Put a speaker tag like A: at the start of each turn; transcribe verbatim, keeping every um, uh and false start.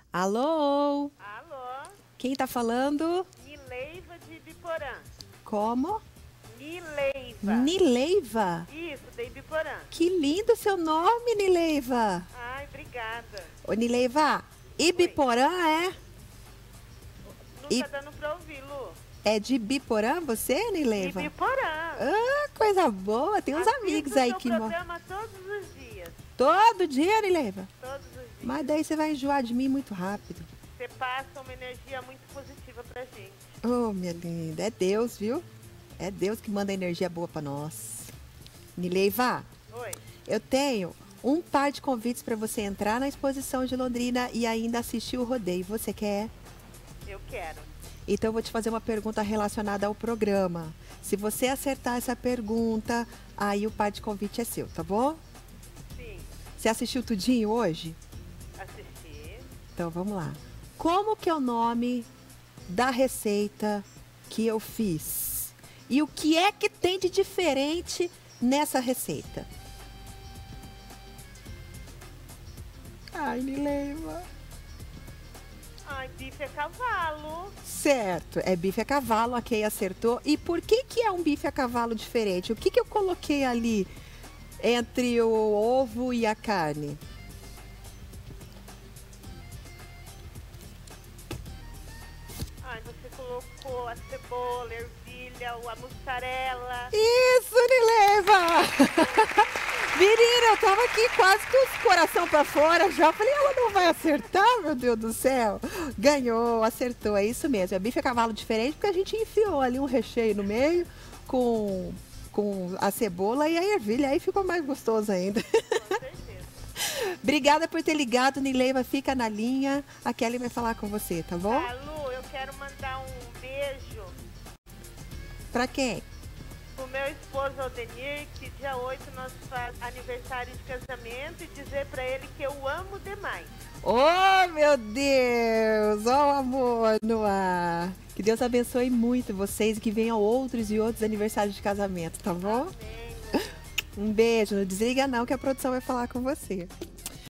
A: Alô?
B: Alô?
A: Quem tá falando?
B: Nileiva de Ibiporã.
A: Como?
B: Nileiva.
A: Nileiva?
B: Isso, de Ibiporã.
A: Que lindo seu nome, Nileiva.
B: Ai, obrigada.
A: Ô, Nileiva, Ibiporã é?
B: Não
A: I-
B: tá dando pra ouvir, Lu.
A: É de Ibiporã você, Nileiva?
B: Ibiporã.
A: Ah, coisa boa. Tem uns
B: Assisto
A: amigos aí
B: seu
A: que moram.
B: programa todos os dias.
A: Todo dia, Nileiva?
B: Todos os dias.
A: Mas daí você vai enjoar de mim muito rápido.
B: Você passa uma energia muito positiva pra gente.
A: Oh, minha linda. É Deus, viu? É Deus que manda energia boa pra nós. Nileiva,
B: Oi.
A: eu tenho um par de convites para você entrar na exposição de Londrina e ainda assistir o rodeio. Você quer?
B: Eu quero.
A: Então eu vou te fazer uma pergunta relacionada ao programa. Se você acertar essa pergunta, aí o par de convite é seu, tá bom?
B: Sim.
A: Você assistiu tudinho hoje?
B: Assisti.
A: Então vamos lá. Como que é o nome da receita que eu fiz? E o que é que tem de diferente nessa receita? Ai, Nileiva.
B: Ai, bife é cavalo.
A: Certo, é bife a cavalo, a Kay acertou. E por que que é um bife a cavalo diferente? O que que eu coloquei ali entre o ovo e a carne?
B: Ai, você colocou a cebola, a ervilha, a mussarela.
A: Isso, Nileiva! Menina, eu tava aqui quase com os coração pra fora já. Falei, ela não vai acertar, meu Deus do céu. Ganhou, acertou, é isso mesmo. É bife a cavalo diferente porque a gente enfiou ali um recheio no meio com, com a cebola e a ervilha. Aí ficou mais gostoso ainda.
B: Com certeza.
A: Obrigada por ter ligado, Nileiva. Fica na linha. A Kelly vai falar com você, tá bom?
B: Ah, Lu, eu quero mandar um beijo
A: Pra quem?
B: pro meu esposo Aldenir, que dia oito nós faz aniversário de casamento, e dizer pra ele que eu amo demais.
A: Oh, meu Deus! Ó, o amor no ar. Que Deus abençoe muito vocês e que venham outros e outros aniversários de casamento, tá bom?
B: Amém, Lu.
A: Um beijo. Não desliga não que a produção vai falar com você.